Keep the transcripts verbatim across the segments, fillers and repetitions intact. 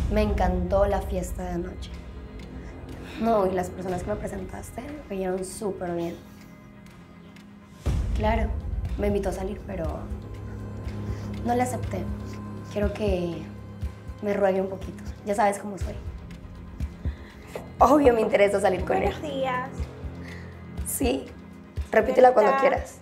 Me encantó la fiesta de anoche. No, y las personas que me presentaste me cayeron súper bien. Claro, me invitó a salir, pero no le acepté. Quiero que me ruegue un poquito. Ya sabes cómo soy. Obvio me interesa salir con él. Buenos días. Sí, repítela cuando ¿Verdad? quieras.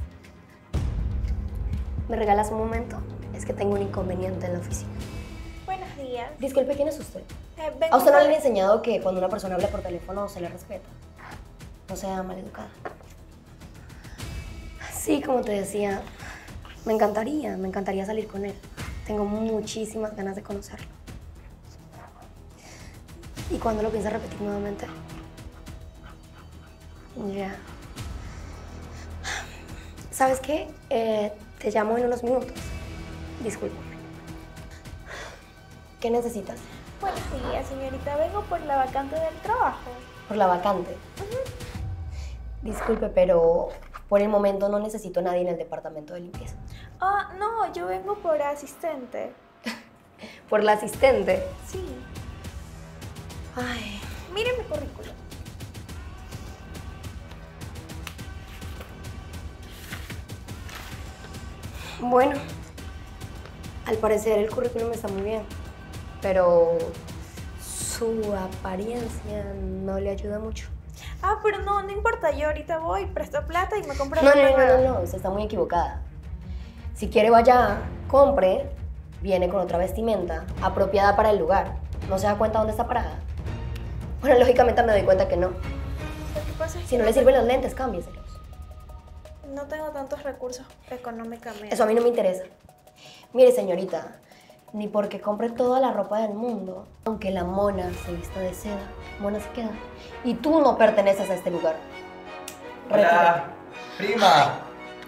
¿Me regalas un momento? Es que tengo un inconveniente en la oficina. Buenos días. Disculpe, ¿quién es usted? Eh, vengo ¿A usted no por- le han enseñado que cuando una persona habla por teléfono se le respeta? No sea maleducada. Sí, como te decía, me encantaría, me encantaría salir con él. Tengo muchísimas ganas de conocerlo. ¿Y cuándo lo piensas repetir nuevamente? Ya. ¿Sabes qué? Eh, te llamo en unos minutos. Discúlpame. ¿Qué necesitas? Buenos días, señorita. Vengo por la vacante del trabajo. Por la vacante. Disculpe, pero por el momento no necesito a nadie en el departamento de limpieza. Ah, no, yo vengo por asistente. Por la asistente. Sí. Ay, Mire mi currículum. bueno. Al parecer el currículum está muy bien, pero su apariencia no le ayuda mucho. Ah, pero no, no importa. Yo ahorita voy, presto plata y me compro No, no, ropa no, nueva. no, no, usted está muy equivocada. Si quiere vaya, compre, viene con otra vestimenta apropiada para el lugar. ¿No se da cuenta dónde está parada? Bueno, lógicamente me doy cuenta que no. Lo que pasa es Si que no le sirven los lentes, cámbieselos. no tengo tantos recursos económicamente. Eso a mí no me interesa. Mire, señorita, ni porque compre toda la ropa del mundo, aunque la mona se vista de seda, mona se queda. Y tú no perteneces a este lugar. Hola, prima.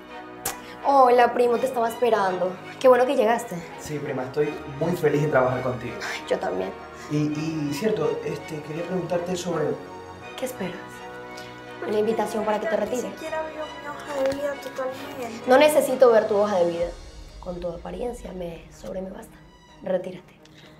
Hola, primo, te estaba esperando. Qué bueno que llegaste. Sí, prima, estoy muy feliz de trabajar contigo. Ay, yo también. Y, y cierto, este, quería preguntarte sobre... ¿Qué esperas? ¿Una invitación para que te retires? Ni siquiera veo mi hoja de vida totalmente. No necesito ver tu hoja de vida. Con tu apariencia me sobre me basta. Retírate.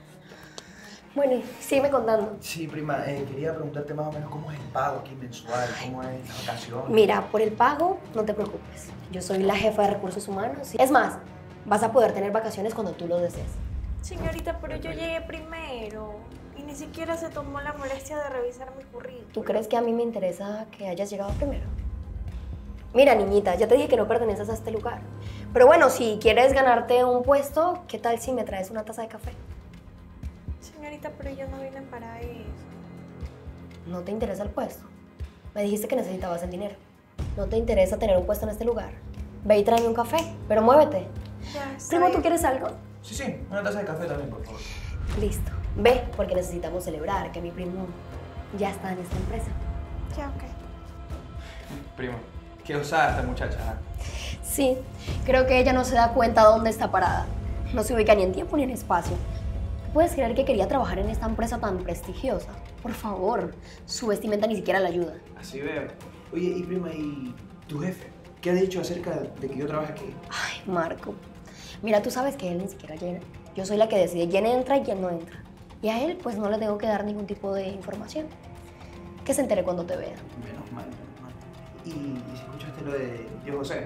Bueno, y sígueme contando. Sí, prima, eh, quería preguntarte más o menos cómo es el pago aquí mensual, cómo es la vacación. Mira, por el pago, no te preocupes. Yo soy la jefa de recursos humanos. Es más, vas a poder tener vacaciones cuando tú lo desees. Señorita, pero yo llegué primero y ni siquiera se tomó la molestia de revisar mi currículum. ¿Tú crees que a mí me interesa que hayas llegado primero? Mira, niñita, ya te dije que no perteneces a este lugar. Pero bueno, si quieres ganarte un puesto, ¿qué tal si me traes una taza de café? Señorita, pero yo no vine para eso. ¿No te interesa el puesto? Me dijiste que necesitabas el dinero. ¿No te interesa tener un puesto en este lugar? Ve y tráeme un café, pero muévete. Ya, está Primo, ¿tú bien. quieres algo? Sí, sí, una taza de café también, por favor. Listo. Ve, porque necesitamos celebrar que mi primo ya está en esta empresa. Ya, ok. Prima, qué osada esta muchacha. ¿eh? Sí, creo que ella no se da cuenta dónde está parada. No se ubica ni en tiempo ni en espacio. ¿Puedes creer que quería trabajar en esta empresa tan prestigiosa? Por favor, su vestimenta ni siquiera la ayuda. Así veo. Oye, y prima, ¿y tu jefe? ¿Qué ha dicho acerca de que yo trabaje aquí? Ay, Marco. Mira, tú sabes que él ni siquiera llega. Yo soy la que decide quién entra y quién no entra. Y a él, pues, no le tengo que dar ningún tipo de información. Que se entere cuando te vea. Menos mal, menos mal. ¿Y, y si escuchaste lo de yo José?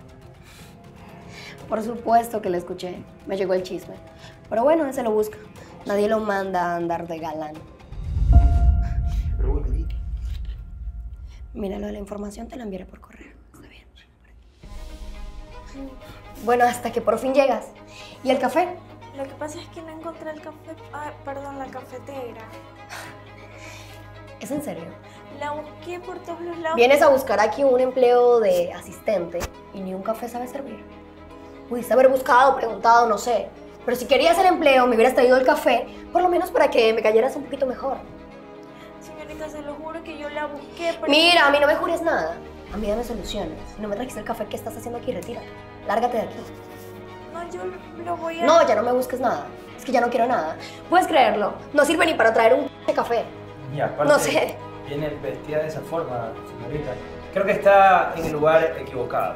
Por supuesto que lo escuché. Me llegó el chisme. Pero bueno, él se lo busca. Nadie lo manda a andar de galán. Pero bueno, di. Mira, lo de la información te la enviaré por correo. Está bien. Bueno, hasta que por fin llegas. ¿Y el café? Lo que pasa es que no encontré el café... Ah, perdón, la cafetera. ¿Es en serio? La busqué por todos los lados. Vienes a buscar aquí un empleo de asistente y ni un café sabe servir. Pudiste haber buscado, preguntado, no sé. Pero si querías el empleo, me hubieras traído el café, por lo menos para que me cayeras un poquito mejor. Señorita, se lo juro que yo la busqué, pero... Mira, a mí no me jures nada. A mí dame soluciones. Si no me trajiste el café, ¿qué estás haciendo aquí? Retírate. Lárgate de aquí. No, yo lo voy a... No, ya no me busques nada. Es que ya no quiero nada. Puedes creerlo. No sirve ni para traer un café. Y aparte, No sé. viene vestida de esa forma, señorita. Creo que está en el lugar equivocado.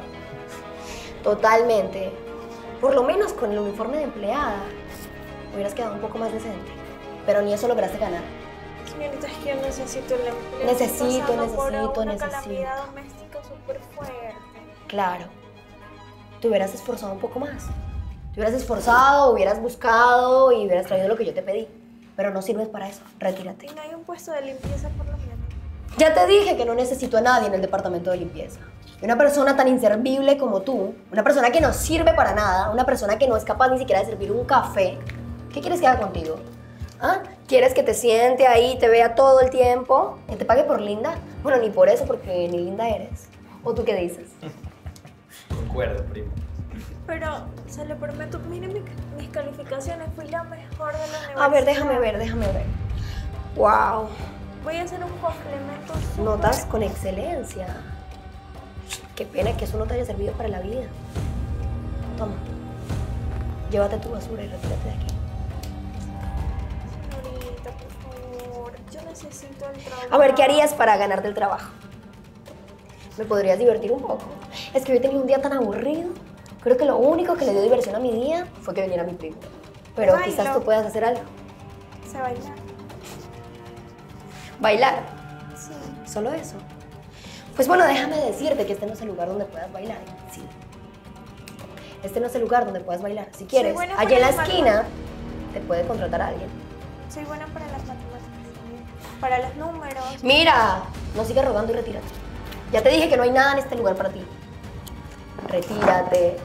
Totalmente. Por lo menos con el uniforme de empleada hubieras quedado un poco más decente. pero ni eso lograste ganar. Señorita, es que yo necesito el empleo. Necesito, Estoy pasando por necesito, una necesito. calamidad doméstica súper fuerte. Claro. Te hubieras esforzado un poco más. Te hubieras esforzado, hubieras buscado y hubieras traído lo que yo te pedí. Pero no sirves para eso. Retírate. Y no hay un puesto de limpieza por lo menos. Ya te dije que no necesito a nadie en el departamento de limpieza. Y una persona tan inservible como tú, una persona que no sirve para nada, una persona que no es capaz ni siquiera de servir un café, ¿qué quieres que haga contigo? ¿Ah? ¿Quieres que te siente ahí, te vea todo el tiempo, que te pague por linda? Bueno, ni por eso, porque ni linda eres. ¿O tú qué dices? Concuerdo, primo. Pero, se lo prometo, mire mi- mis calificaciones, fui la mejor de la universidad. A ver, déjame ver, déjame ver. ¡Wow! Voy a hacer un complemento súper- Notas con excelencia. Qué pena que eso no te haya servido para la vida. Toma. Llévate tu basura y retírate de aquí. Señorita, por favor, yo necesito el trabajo. A ver, ¿qué harías para ganarte el trabajo? ¿Me podrías divertir un poco? Es que hoy tenía un día tan aburrido. Creo que lo único que le dio diversión a mi día fue que viniera mi primo. Pero Bailo. quizás tú puedas hacer algo. Se baila. Bailar. Sí. Solo eso. Pues bueno, déjame decirte que este no es el lugar donde puedas bailar. Sí. Este no es el lugar donde puedas bailar. Si quieres, buena allá en la para las esquina te puede contratar a alguien. Soy buena para las matemáticas. Para los números. Mira, no sigas rogando y retírate. Ya te dije que no hay nada en este lugar para ti. Retírate.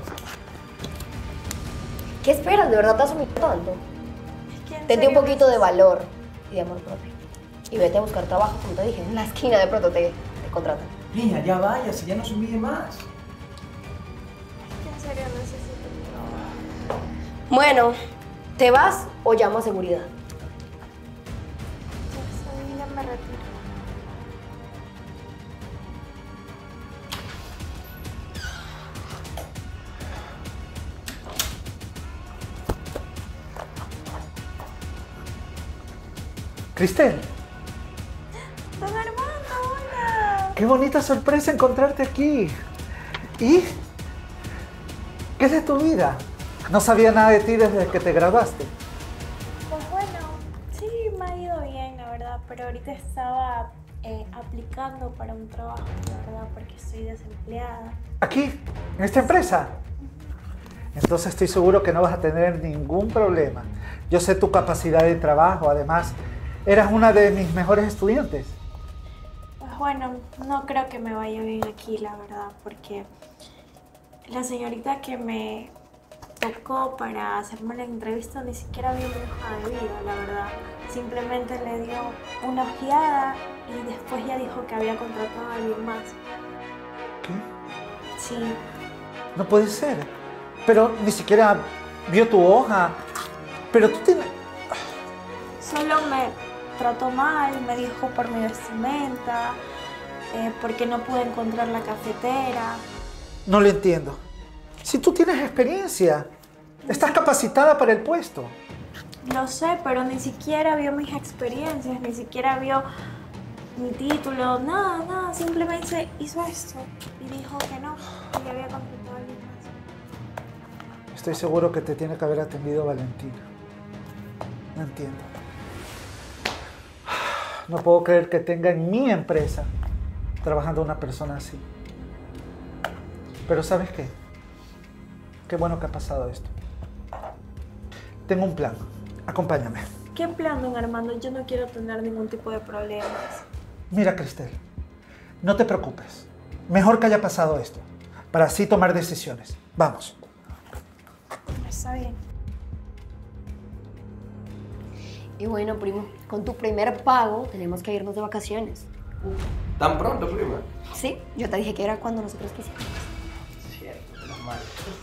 ¿Qué esperas? ¿De verdad te has humillado tanto? Es que en Tente un serio poquito de necesito- valor y de amor propio. Y vete a buscar trabajo, como te dije. En la esquina de pronto te, te contratan. Niña, ya váyase, ya no se humille más. Es que en serio necesito un trabajo. Bueno, ¿te vas o llamo a seguridad? Ya estoy, ya me retiro. Cristel, Don Armando, hola. qué bonita sorpresa encontrarte aquí. ¿Y qué es de tu vida? No sabía nada de ti desde que te graduaste. Pues bueno, sí, me ha ido bien, la verdad, pero ahorita estaba eh, aplicando para un trabajo, la verdad, porque estoy desempleada. ¿Aquí? ¿En esta empresa? Entonces estoy seguro que no vas a tener ningún problema. Yo sé tu capacidad de trabajo, además, eras una de mis mejores estudiantes. Pues bueno, no creo que me vaya bien aquí, la verdad, porque la señorita que me tocó para hacerme la entrevista ni siquiera vio mi hoja de vida, la verdad. Simplemente le dio una ojeada y después ya dijo que había contratado a alguien más. ¿Qué? Sí, No puede ser. Pero ni siquiera vio tu hoja. Pero tú tienes... solo me trató mal, me dijo por mi vestimenta, eh, porque no pude encontrar la cafetera. No lo entiendo. Si tú tienes experiencia, estás capacitada para el puesto. Lo sé, pero ni siquiera vio mis experiencias, ni siquiera vio mi título, nada, nada. Simplemente hizo esto y dijo que no, que ya había contratado a alguien más. Estoy seguro que te tiene que haber atendido Valentina. No entiendo. No puedo creer que tenga en mi empresa trabajando una persona así. Pero ¿sabes qué? Qué bueno que ha pasado esto. Tengo un plan. Acompáñame. ¿Qué plan, don Armando? Yo no quiero tener ningún tipo de problemas. Mira, Cristel, no te preocupes. Mejor que haya pasado esto, para así tomar decisiones. Vamos. Está bien. Y bueno, primo, con tu primer pago tenemos que irnos de vacaciones. ¿Tan pronto, prima? Sí, yo te dije que era cuando nosotros quisiéramos. Cierto, normal.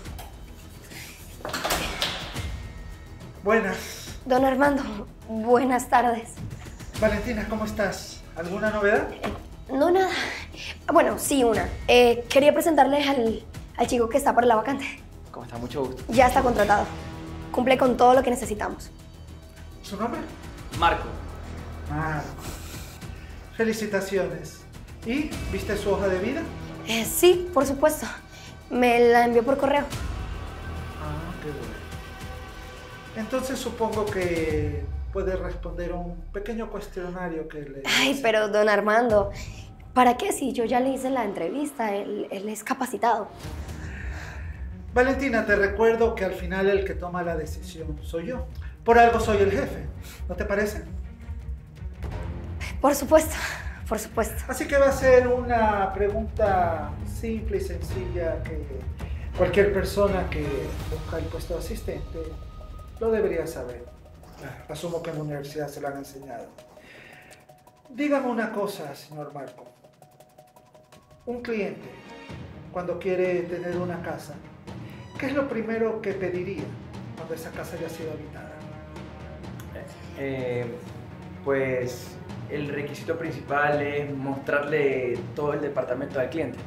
Buenas. Don Armando, buenas tardes. Valentina, ¿cómo estás? ¿Alguna novedad? No, nada. Bueno, sí, una. Eh, quería presentarles al, al chico que está para la vacante. ¿Cómo está? Mucho gusto. Ya está contratado. Cumple con todo lo que necesitamos. ¿Su nombre? Marco. Ah, felicitaciones. ¿Y viste su hoja de vida? Eh, sí, por supuesto. Me la envió por correo. Ah, qué bueno. Entonces supongo que puede responder un pequeño cuestionario que le... Ay, pero don Armando, ¿para qué si yo ya le hice la entrevista? Él, él es capacitado. Valentina, te recuerdo que al final el que toma la decisión soy yo. Por algo soy el jefe, ¿no te parece? Por supuesto, por supuesto. Así que va a ser una pregunta simple y sencilla que cualquier persona que busca el puesto de asistente lo debería saber. Asumo que en la universidad se lo han enseñado. Dígame una cosa, señor Marco. Un cliente, cuando quiere tener una casa, ¿qué es lo primero que pediría cuando esa casa haya sido habitada? Eh, pues el requisito principal es mostrarle todo el departamento al cliente.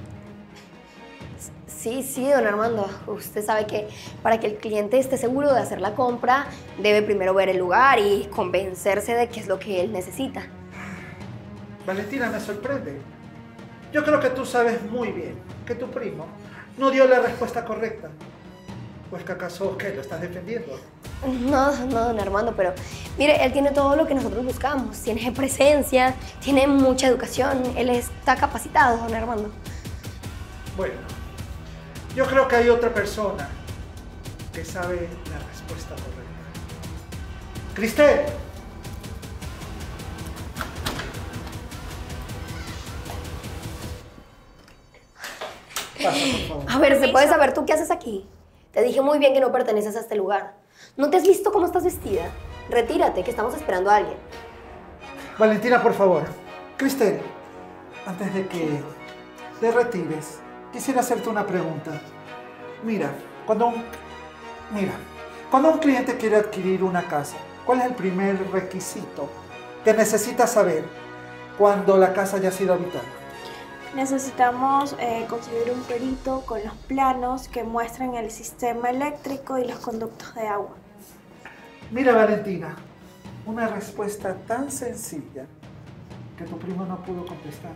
Sí, sí, don Armando. Usted sabe que para que el cliente esté seguro de hacer la compra, debe primero ver el lugar y convencerse de qué es lo que él necesita. Valentina, me sorprende. Yo creo que tú sabes muy bien que tu primo no dio la respuesta correcta. ¿Pues que acaso qué? ¿Lo estás defendiendo? No, no, don Armando, pero mire, él tiene todo lo que nosotros buscamos. Tiene presencia, tiene mucha educación, él está capacitado, don Armando. Bueno, yo creo que hay otra persona que sabe la respuesta correcta. ¡Cristel! Pasa, por favor. A ver, ¿se puede saber tú qué haces aquí? Te dije muy bien que no perteneces a este lugar. ¿No te has visto cómo estás vestida? Retírate, que estamos esperando a alguien. Valentina, por favor. Cristel, antes de que te retires, quisiera hacerte una pregunta. Mira, cuando un, mira, cuando un cliente quiere adquirir una casa, ¿cuál es el primer requisito que necesita saber cuando la casa haya sido habitada? Necesitamos eh, conseguir un perito con los planos que muestren el sistema eléctrico y los conductos de agua. Mira, Valentina, una respuesta tan sencilla que tu primo no pudo contestar.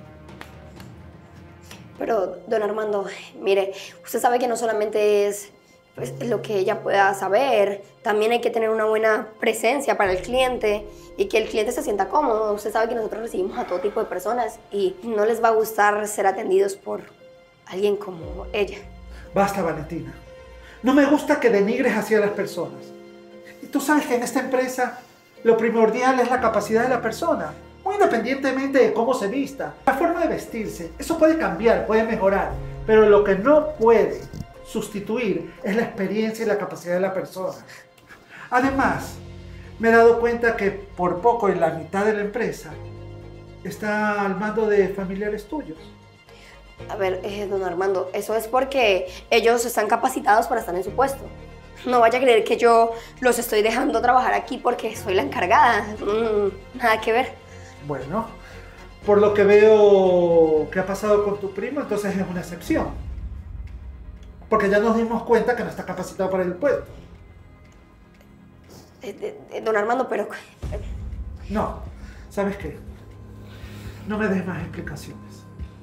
Pero, don Armando, mire, usted sabe que no solamente es pues, lo que ella pueda saber, también hay que tener una buena presencia para el cliente y que el cliente se sienta cómodo. Usted sabe que nosotros recibimos a todo tipo de personas y no les va a gustar ser atendidos por alguien como ella. Basta, Valentina. No me gusta que denigres así a las personas. Y tú sabes que en esta empresa lo primordial es la capacidad de la persona, muy independientemente de cómo se vista. La forma de vestirse, eso puede cambiar, puede mejorar, pero lo que no puede sustituir es la experiencia y la capacidad de la persona. Además, me he dado cuenta que por poco en la mitad de la empresa está al mando de familiares tuyos. A ver, eh, don Armando, eso es porque ellos están capacitados para estar en su puesto. No vaya a creer que yo los estoy dejando trabajar aquí porque soy la encargada. Mm, nada que ver. Bueno, por lo que veo que ha pasado con tu primo, entonces es una excepción. Porque ya nos dimos cuenta que no está capacitado para el puesto. Eh, eh, don Armando, pero... No, ¿sabes qué? No me des más explicaciones.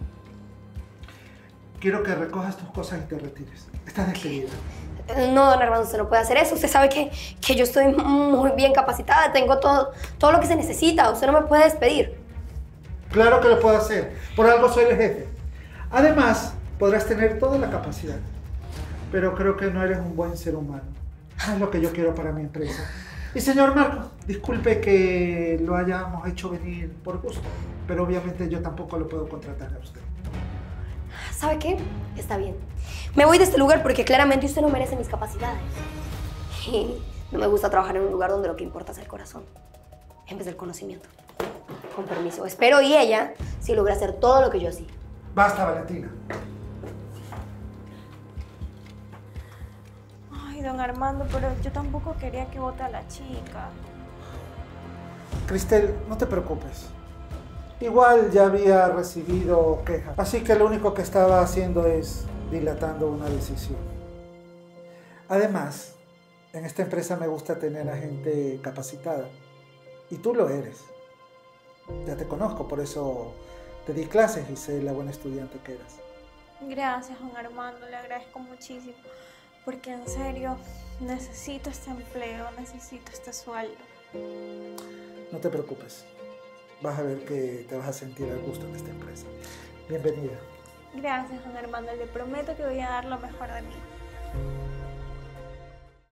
Quiero que recojas tus cosas y te retires. Estás despedida. No, don Armando, usted no puede hacer eso. Usted sabe que, que yo estoy muy bien capacitada, tengo todo, todo lo que se necesita. Usted no me puede despedir. Claro que lo puedo hacer. Por algo soy el jefe. Además, podrás tener toda la capacidad. Pero creo que no eres un buen ser humano. Es lo que yo quiero para mi empresa. Y señor Marco, disculpe que lo hayamos hecho venir por gusto, pero obviamente yo tampoco lo puedo contratar a usted. ¿Sabe qué? Está bien. Me voy de este lugar porque claramente usted no merece mis capacidades. Y no me gusta trabajar en un lugar donde lo que importa es el corazón, en vez del conocimiento. Con permiso. Espero y ella sí logra hacer todo lo que yo hacía. Basta, Valentina. Ay, don Armando, pero yo tampoco quería que vote a la chica. Cristel, no te preocupes. Igual ya había recibido quejas, así que lo único que estaba haciendo es dilatando una decisión. Además, en esta empresa me gusta tener a gente capacitada. Y tú lo eres. Ya te conozco, por eso te di clases y sé la buena estudiante que eras. Gracias, don Armando, le agradezco muchísimo. Porque en serio, necesito este empleo, necesito este sueldo. No te preocupes. Vas a ver que te vas a sentir a gusto en esta empresa. Bienvenida. Gracias, don Armando. Le prometo que voy a dar lo mejor de mí.